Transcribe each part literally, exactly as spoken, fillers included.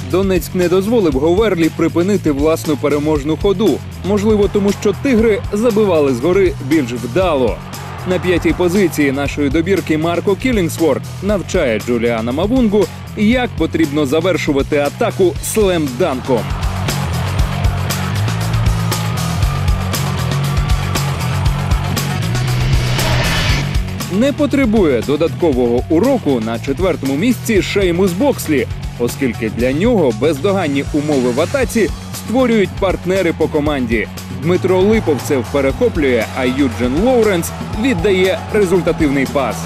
Донецьк не дозволив Говерлі припинити власну переможну ходу. Можливо, тому що тигри забивали згори більш вдало. На п'ятій позиції нашої добірки Марко Кілінгсворт навчає Джуліана Мавунгу, як потрібно завершувати атаку слемданком. Не потребує додаткового уроку на четвертому місці Шеймус Бокслі, оскільки для нього бездоганні умови в атаці створюють партнери по команді. Дмитро Липовцев перехоплює, а Юджин Лоуренс віддає результативний пас.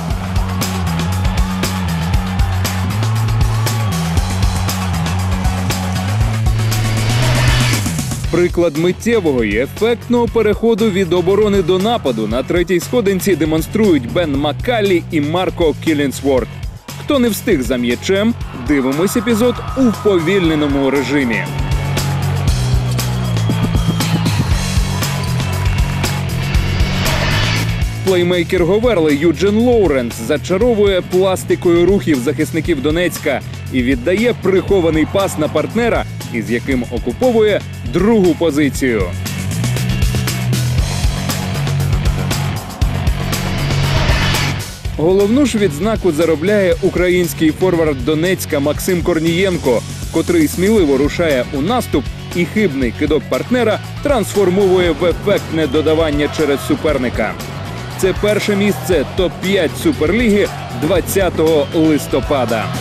Приклад миттєвого і ефектного переходу від оборони до нападу на третій сходинці демонструють Бен Маккаллі і Марко Кілінгсворт. Хто не встиг за м'ячем, дивимось епізод у вповільненому режимі. Плеймейкер Говерли Юджин Лоуренс зачаровує пластикою рухів захисників Донецька і віддає прихований пас на партнера, із яким окуповує другу позицію. Головну ж відзнаку заробляє український форвард Донецька Максим Корнієнко, котрий сміливо рушає у наступ і хибний кидок партнера трансформує в ефектне додавання через суперника. Це перше місце топ п'ять Суперліги двадцятого листопада.